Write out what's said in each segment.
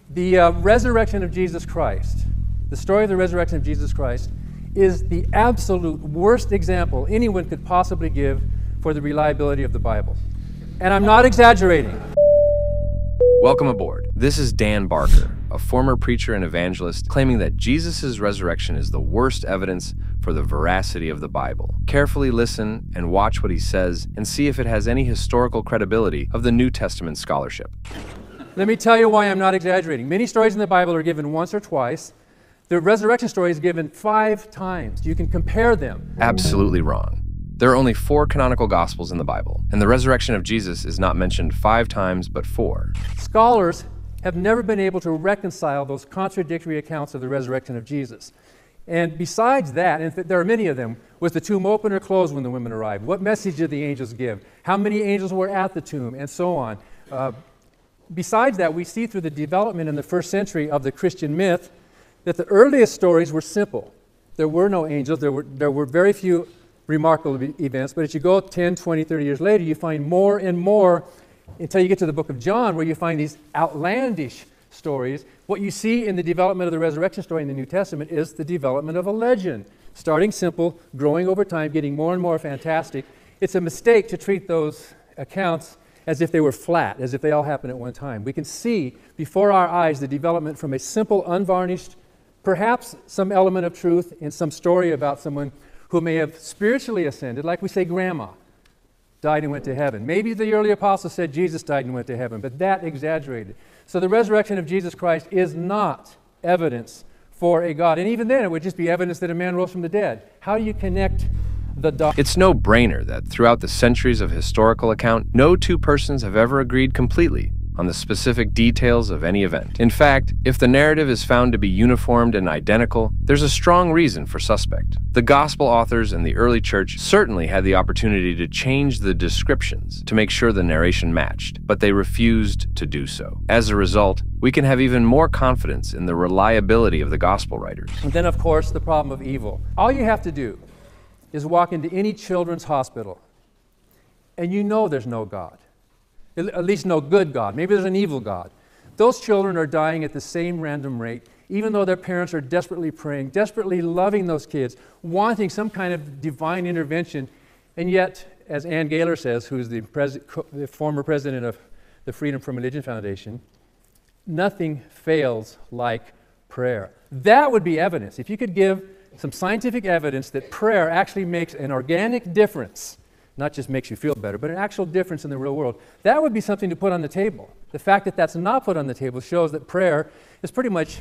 The resurrection of Jesus Christ, the story of the resurrection of Jesus Christ, is the absolute worst example anyone could possibly give for the reliability of the Bible. And I'm not exaggerating. Welcome aboard. This is Dan Barker, a former preacher and evangelist, claiming that Jesus' resurrection is the worst evidence for the veracity of the Bible. Carefully listen and watch what he says and see if it has any historical credibility of the New Testament scholarship. Let me tell you why I'm not exaggerating. Many stories in the Bible are given once or twice. The resurrection story is given 5 times. You can compare them. Absolutely wrong. There are only 4 canonical Gospels in the Bible, and the resurrection of Jesus is not mentioned 5 times, but 4. Scholars have never been able to reconcile those contradictory accounts of the resurrection of Jesus. And besides that, and there are many of them, was the tomb open or closed when the women arrived? What message did the angels give? How many angels were at the tomb? And so on. Besides that, we see through the development in the first century of the Christian myth that the earliest stories were simple. There were no angels. There were very few remarkable events. But as you go 10, 20, 30 years later, you find more and more until you get to the book of John, where you find these outlandish stories. What you see in the development of the resurrection story in the New Testament is the development of a legend, starting simple, growing over time, getting more and more fantastic. It's a mistake to treat those accounts as if they were flat, as if they all happened at one time. We can see before our eyes the development from a simple, unvarnished, perhaps some element of truth in some story about someone who may have spiritually ascended, like we say grandma died and went to heaven. Maybe the early apostles said Jesus died and went to heaven, but that exaggerated. So the resurrection of Jesus Christ is not evidence for a God. And even then, it would just be evidence that a man rose from the dead. How do you connect the dots? It's no brainer that throughout the centuries of historical account, no 2 persons have ever agreed completely on the specific details of any event. In fact, if the narrative is found to be uniformed and identical, there's a strong reason for suspect. The gospel authors and the early church certainly had the opportunity to change the descriptions to make sure the narration matched, but they refused to do so. As a result, we can have even more confidence in the reliability of the gospel writers. And then, of course, the problem of evil. All you have to do is walk into any children's hospital, and you know there's no God. At least no good God. Maybe there's an evil God. Those children are dying at the same random rate, even though their parents are desperately praying, desperately loving those kids, wanting some kind of divine intervention. And yet, as Ann Gaylor says, who's the former president of the Freedom from Religion Foundation, nothing fails like prayer. That would be evidence. If you could give some scientific evidence that prayer actually makes an organic difference, not just makes you feel better, but an actual difference in the real world, that would be something to put on the table. The fact that that's not put on the table shows that prayer is pretty much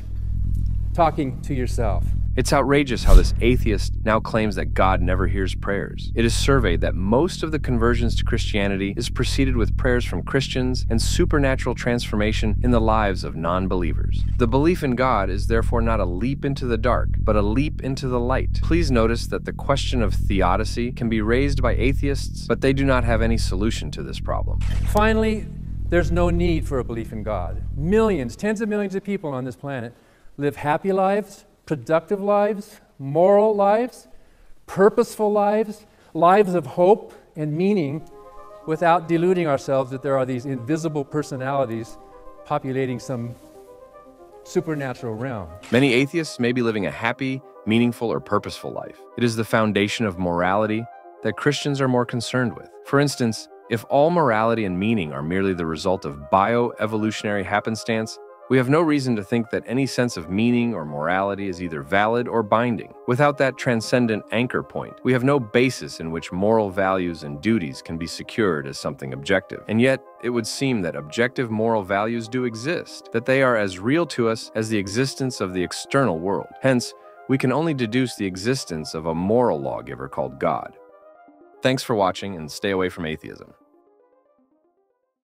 talking to yourself. It's outrageous how this atheist now claims that God never hears prayers. It is surveyed that most of the conversions to Christianity is preceded with prayers from Christians and supernatural transformation in the lives of non-believers. The belief in God is therefore not a leap into the dark, but a leap into the light. Please notice that the question of theodicy can be raised by atheists, but they do not have any solution to this problem. Finally, there's no need for a belief in God. Millions, tens of millions of people on this planet live happy lives, productive lives, moral lives, purposeful lives, lives of hope and meaning, without deluding ourselves that there are these invisible personalities populating some supernatural realm. Many atheists may be living a happy, meaningful, or purposeful life. It is the foundation of morality that Christians are more concerned with. For instance, if all morality and meaning are merely the result of bioevolutionary happenstance, we have no reason to think that any sense of meaning or morality is either valid or binding. Without that transcendent anchor point, we have no basis in which moral values and duties can be secured as something objective. And yet, it would seem that objective moral values do exist, that they are as real to us as the existence of the external world. Hence, we can only deduce the existence of a moral lawgiver called God. Thanks for watching, and stay away from atheism.